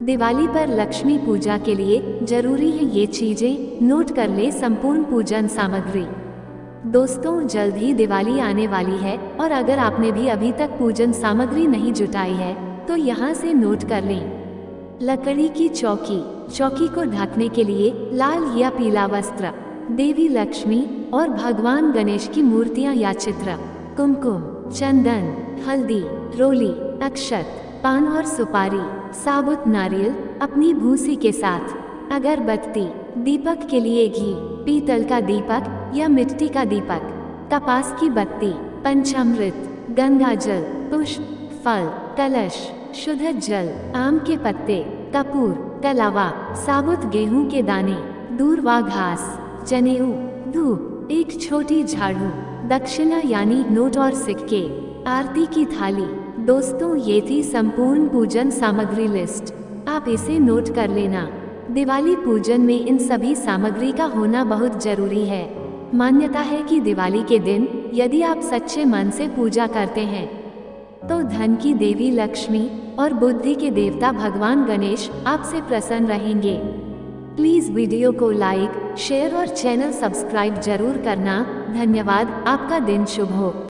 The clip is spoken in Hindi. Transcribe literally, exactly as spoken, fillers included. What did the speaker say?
दिवाली पर लक्ष्मी पूजा के लिए जरूरी है ये चीजें, नोट कर ले संपूर्ण पूजन सामग्री। दोस्तों, जल्द ही दिवाली आने वाली है और अगर आपने भी अभी तक पूजन सामग्री नहीं जुटाई है तो यहाँ से नोट कर लें। लकड़ी की चौकी, चौकी को ढकने के लिए लाल या पीला वस्त्र, देवी लक्ष्मी और भगवान गणेश की मूर्तियाँ या चित्र, कुमकुम, चंदन, हल्दी, रोली, अक्षत, पान और सुपारी, साबुत नारियल अपनी भूसी के साथ, अगरबत्ती, दीपक के लिए घी, पीतल का दीपक या मिट्टी का दीपक, कपास की बत्ती, पंचामृत, गंगा जल, पुष्प, फल, कलश, शुद्ध जल, आम के पत्ते, कपूर, कलावा, साबुत गेहूं के दाने, दूर्वा घास, जनेऊ, धूप, एक छोटी झाड़ू, दक्षिणा यानी नोट और सिक्के, आरती की थाली। दोस्तों, ये थी संपूर्ण पूजन सामग्री लिस्ट, आप इसे नोट कर लेना। दिवाली पूजन में इन सभी सामग्री का होना बहुत जरूरी है। मान्यता है कि दिवाली के दिन यदि आप सच्चे मन से पूजा करते हैं तो धन की देवी लक्ष्मी और बुद्धि के देवता भगवान गणेश आपसे प्रसन्न रहेंगे। प्लीज वीडियो को लाइक, शेयर और चैनल सब्सक्राइब जरूर करना। धन्यवाद। आपका दिन शुभ हो।